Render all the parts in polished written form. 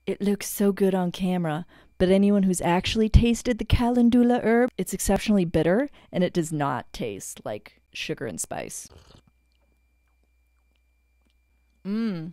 It looks so good on camera, but anyone who's actually tasted the calendula herb, it's exceptionally bitter, and it does not taste like sugar and spice. Mmm.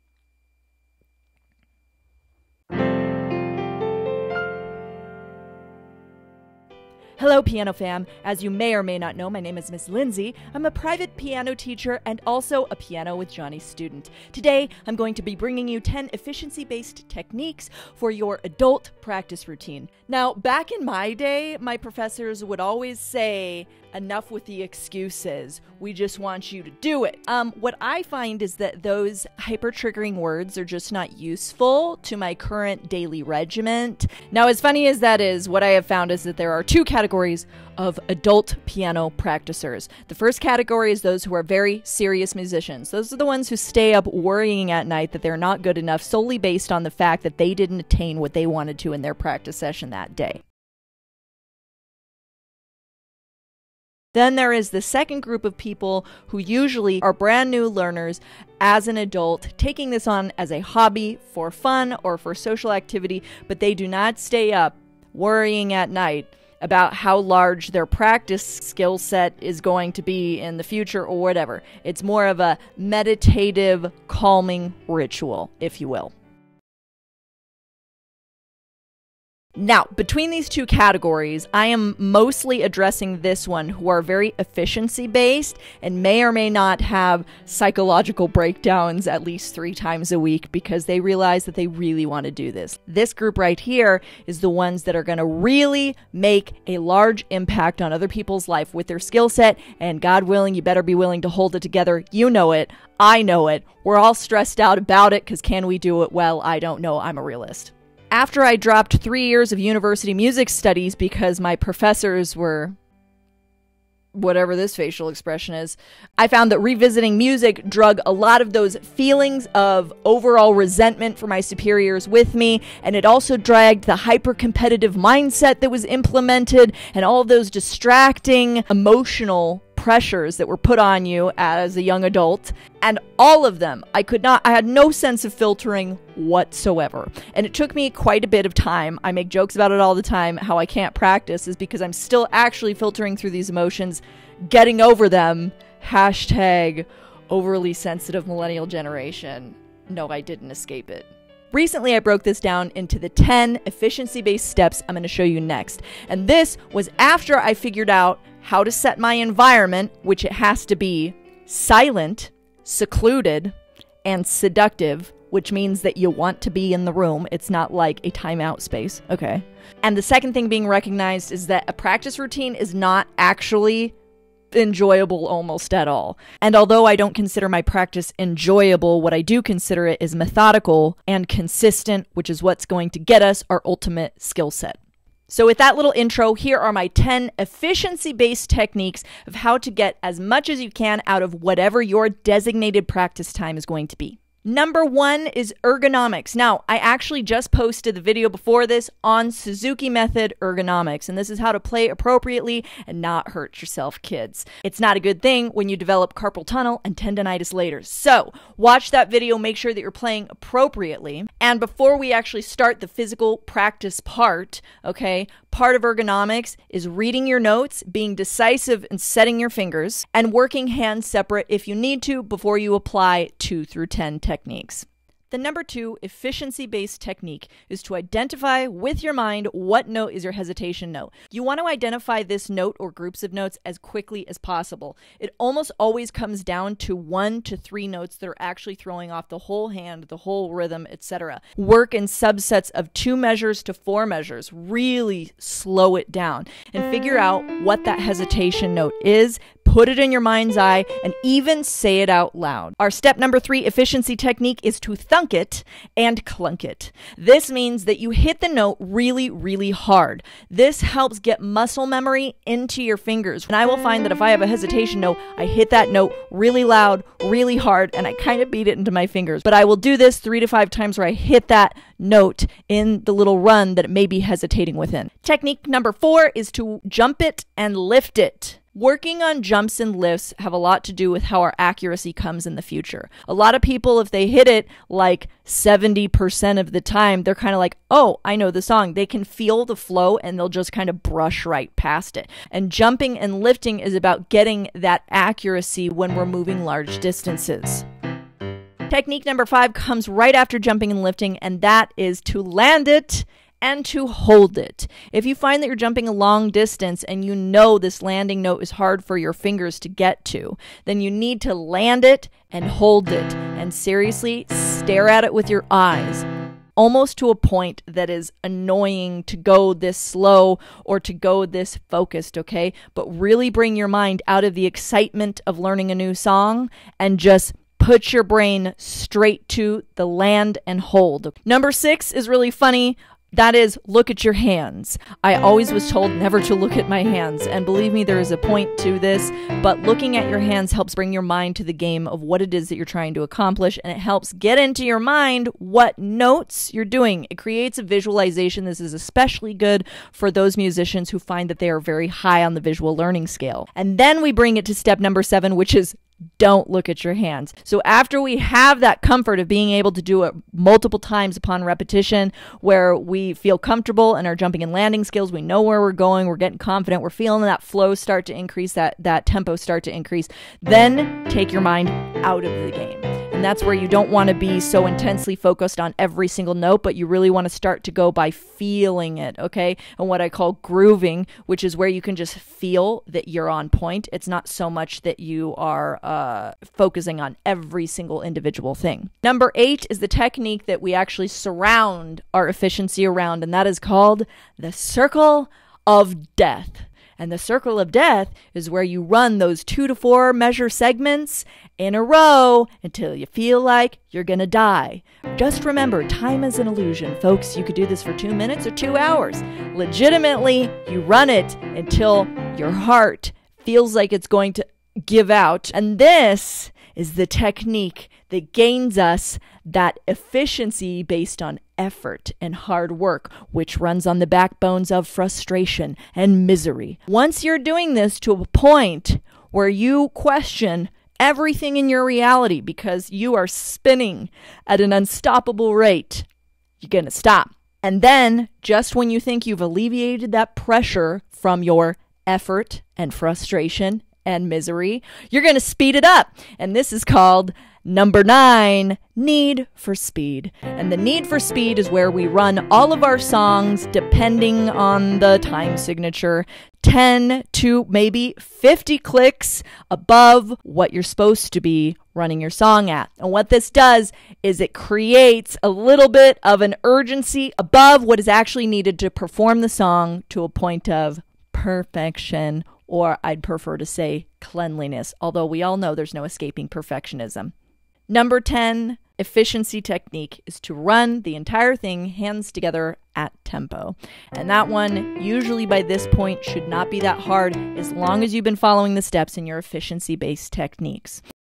Hello, Piano Fam. As you may or may not know, my name is Miss Lindsay. I'm a private piano teacher and also a Piano with Johnny student. Today, I'm going to be bringing you 10 efficiency-based techniques for your adult practice routine. Now, back in my day, my professors would always say, enough with the excuses. We just want you to do it. What I find is that those hyper-triggering words are just not useful to my current daily regiment. Now, as funny as that is, what I have found is that there are two categories of adult piano practicers. The first category is those who are very serious musicians. Those are the ones who stay up worrying at night that they're not good enough solely based on the fact that they didn't attain what they wanted to in their practice session that day. Then there is the second group of people who usually are brand new learners as an adult, taking this on as a hobby for fun or for social activity, but they do not stay up worrying at night about how large their practice skill set is going to be in the future or whatever. It's more of a meditative, calming ritual, if you will. Now, between these two categories, I am mostly addressing this one who are very efficiency-based and may or may not have psychological breakdowns at least 3 times a week because they realize that they really want to do this. This group right here is the ones that are going to really make a large impact on other people's life with their skill set, and God willing, you better be willing to hold it together. You know it. I know it. We're all stressed out about it because can we do it well? I don't know. I'm a realist. After I dropped 3 years of university music studies because my professors were whatever this facial expression is, I found that revisiting music drug a lot of those feelings of overall resentment for my superiors with me, and it also dragged the hyper-competitive mindset that was implemented and all of those distracting emotional pressures that were put on you as a young adult, and all of them, I had no sense of filtering whatsoever. And it took me quite a bit of time. I make jokes about it all the time. How I can't practice is because I'm still actually filtering through these emotions, getting over them. Hashtag overly sensitive millennial generation. No, I didn't escape it. Recently, I broke this down into the 10 efficiency-based steps I'm going to show you next. And this was after I figured out how to set my environment, which it has to be silent, secluded, and seductive, which means that you want to be in the room. It's not like a timeout space, okay? And the second thing being recognized is that a practice routine is not actually enjoyable almost at all. And although I don't consider my practice enjoyable, what I do consider it is methodical and consistent, which is what's going to get us our ultimate skill set. So with that little intro, here are my 10 efficiency-based techniques of how to get as much as you can out of whatever your designated practice time is going to be. Number 1 is ergonomics. Now, I actually just posted the video before this on Suzuki Method ergonomics, and this is how to play appropriately and not hurt yourself, kids. It's not a good thing when you develop carpal tunnel and tendonitis later. So, watch that video, make sure that you're playing appropriately. And before we actually start the physical practice part, okay, part of ergonomics is reading your notes, being decisive in setting your fingers, and working hands separate if you need to before you apply 2 through 10 techniques. The number 2 efficiency-based technique is to identify with your mind what note is your hesitation note. You want to identify this note or groups of notes as quickly as possible. It almost always comes down to 1 to 3 notes that are actually throwing off the whole hand, the whole rhythm, etc. Work in subsets of 2 measures to 4 measures. Really slow it down and figure out what that hesitation note is. Put it in your mind's eye, and even say it out loud. Our step number 3 efficiency technique is to thunk it and clunk it. This means that you hit the note really, really hard. This helps get muscle memory into your fingers. And I will find that if I have a hesitation note, I hit that note really loud, really hard, and I kind of beat it into my fingers. But I will do this 3 to 5 times where I hit that note in the little run that it may be hesitating within. Technique number 4 is to jump it and lift it. Working on jumps and lifts have a lot to do with how our accuracy comes in the future. A lot of people, if they hit it like 70% of the time, they're kind of like, oh, I know the song. They can feel the flow and they'll just kind of brush right past it. And jumping and lifting is about getting that accuracy when we're moving large distances. Technique number 5 comes right after jumping and lifting, and that is to land it and to hold it. If you find that you're jumping a long distance and you know this landing note is hard for your fingers to get to, then you need to land it and hold it and seriously stare at it with your eyes, almost to a point that is annoying to go this slow or to go this focused, okay? But really bring your mind out of the excitement of learning a new song and just put your brain straight to the land and hold. Number 6 is really funny. That is, look at your hands. I always was told never to look at my hands, and believe me, there is a point to this, but looking at your hands helps bring your mind to the game of what it is that you're trying to accomplish, and it helps get into your mind what notes you're doing. It creates a visualization. This is especially good for those musicians who find that they are very high on the visual learning scale. And then we bring it to step number 7, which is don't look at your hands. So after we have that comfort of being able to do it multiple times upon repetition, where we feel comfortable in our jumping and landing skills, we know where we're going, we're getting confident, we're feeling that flow start to increase, that tempo start to increase, then take your mind out of the game. And that's where you don't want to be so intensely focused on every single note, but you really want to start to go by feeling it, okay? And what I call grooving, which is where you can just feel that you're on point. It's not so much that you are focusing on every single individual thing. Number 8 is the technique that we actually surround our efficiency around, and that is called the circle of death. And the circle of death is where you run those 2 to 4 measure segments in a row until you feel like you're gonna die. Just remember, time is an illusion, folks. You could do this for 2 minutes or 2 hours. Legitimately, you run it until your heart feels like it's going to give out. And this is the technique that gains us that efficiency based on effort and hard work, which runs on the backbones of frustration and misery. Once you're doing this to a point where you question everything in your reality because you are spinning at an unstoppable rate, you're going to stop. And then, just when you think you've alleviated that pressure from your effort and frustration and misery, you're going to speed it up. And this is called number 9, need for speed. And the need for speed is where we run all of our songs, depending on the time signature, 10 to maybe 50 clicks above what you're supposed to be running your song at. And what this does is it creates a little bit of an urgency above what is actually needed to perform the song to a point of perfection, or I'd prefer to say cleanliness, although we all know there's no escaping perfectionism. Number 10 efficiency technique is to run the entire thing hands together at tempo. And that one, usually by this point, should not be that hard as long as you've been following the steps in your efficiency-based techniques.